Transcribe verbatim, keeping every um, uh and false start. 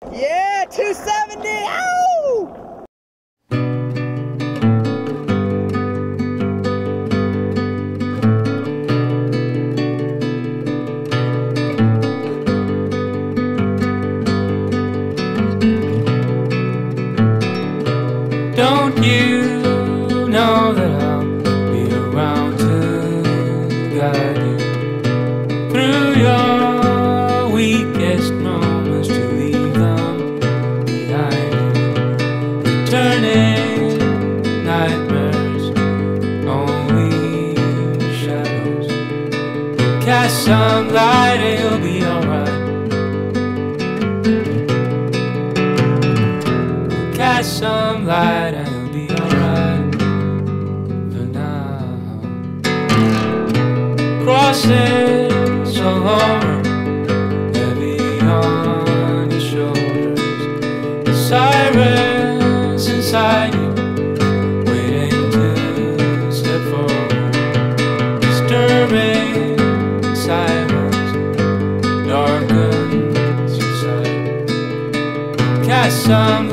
Yeah, two seventy. Ow! Don't you know that I'll be around to guide you through your weakest moments, to leave them behind you? Returning nightmares, only shadows. Cast some light and you'll be alright. Cast some light and you'll be alright for now. Crossing so long, heavy on your shoulders. The sirens inside you, waiting to step forward. Disturbing silence darkens your sight. Cast some